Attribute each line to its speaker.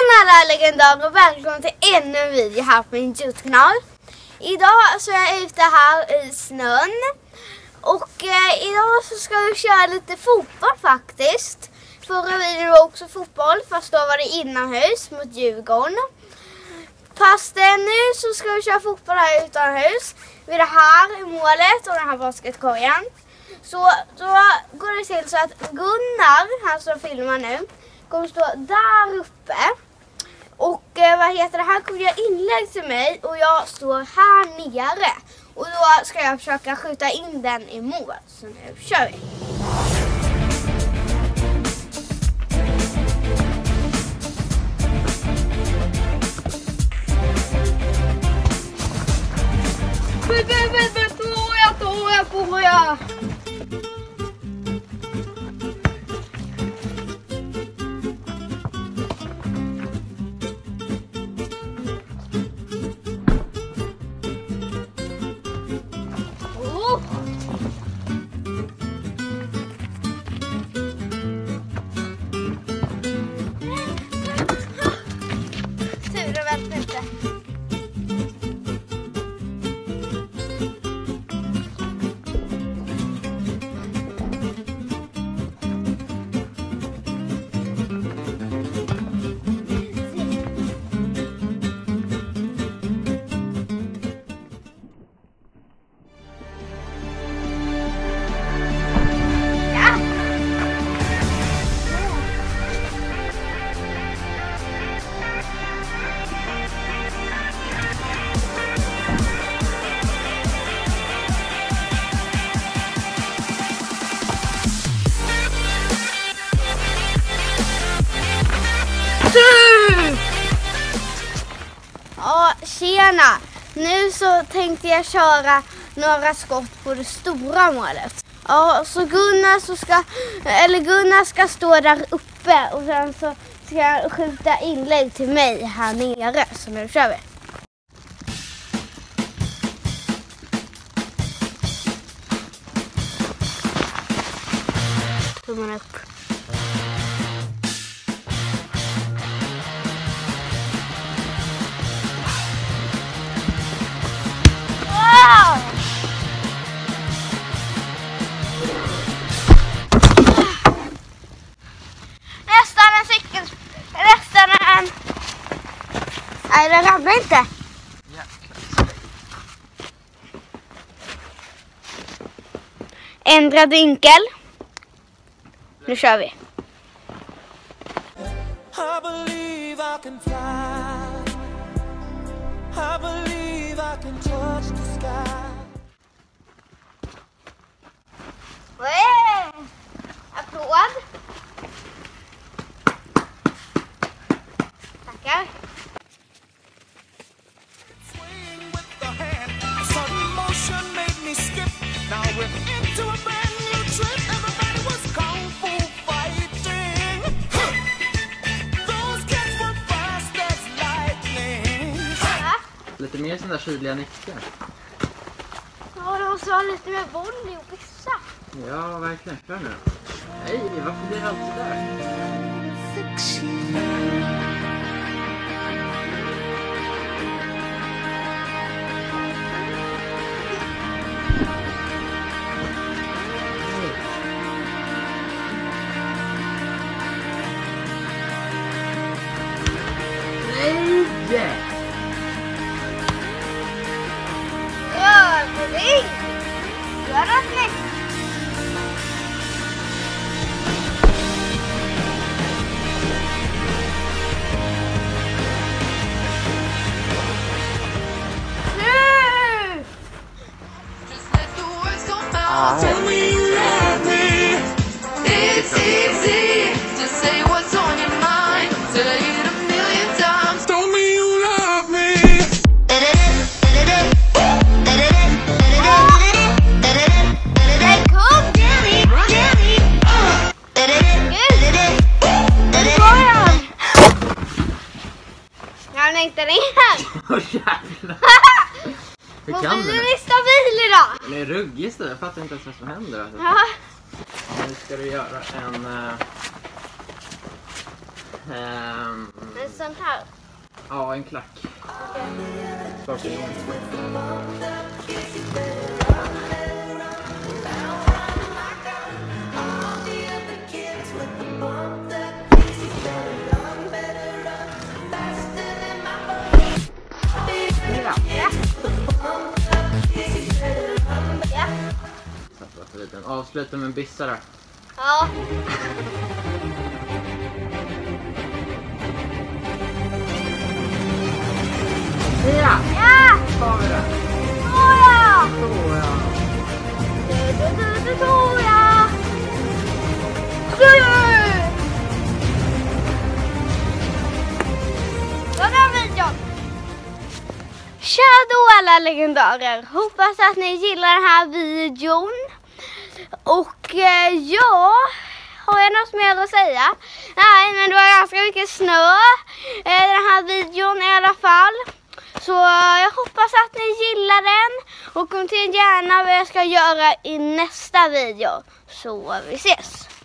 Speaker 1: alla legendarer och välkommen till ännu en video här på min YouTube-kanal. Idag så är jag ute här i snön och idag så ska vi köra lite fotboll faktiskt. Förra videon var också fotboll, fast då var det inomhus mot Djurgården. Fast nu så ska vi köra fotboll här utomhus vid det här målet och den här basketkorgen. Så då går det till så att Gunnar, han som filmar nu, kommer stå där uppe. Och han kommer göra inlägg till mig och jag står här nere. Och då ska jag försöka skjuta in den i mål. Så nu kör vi. Börja! Ja, tjena! Nu så tänkte jag köra några skott på det stora målet. Ja, så Gunnar ska stå där uppe och sen så ska jag skjuta inlägg till mig här nere. Så nu kör vi. Tummen upp. Nej, det ramlar inte. Ändrad vinkel. Nu kör vi. I believe I can fly. I believe I can touch the sky. Applåd. Tackar. Now we're into a brand new trip. Everybody was kung fu fighting. Those kids were fast as lightning.
Speaker 2: Lite mer sån där kyliga nickar.
Speaker 1: Ja, det måste vara lite mer volley och pissa.
Speaker 2: Ja, verkligen. Klar nu. Nej, varför blir det alltid där?
Speaker 1: Rödving! Gör något nytt!
Speaker 3: Tell me you love me. It's easy to say what's on your mind. Say it a million times. Tell me you love me.
Speaker 1: Jag längtar ner.
Speaker 2: Åh jävlar. Hur kan
Speaker 1: du
Speaker 2: det?
Speaker 1: är stabil idag.
Speaker 2: Den är ruggig så jag fattar inte ens vad som händer. Alltså.
Speaker 1: Ja.
Speaker 2: Nu ska du göra
Speaker 1: En sån här.
Speaker 2: Ja, en klack. Skorpion.
Speaker 1: Ja. Ja.
Speaker 2: Avsluta med en bissa då.
Speaker 1: Ja.
Speaker 2: Ja!
Speaker 1: Ja!
Speaker 2: Har vi det?
Speaker 1: Såja!
Speaker 2: Såja.
Speaker 1: Såja! Såja! Vad är videon? Tja då alla legendarer! Hoppas att ni gillar den här videon. Och ja, har jag något mer att säga? Nej, men det var ganska mycket snö den här videon i alla fall. Så jag hoppas att ni gillar den. Och kommentera gärna vad jag ska göra i nästa video. Så vi ses!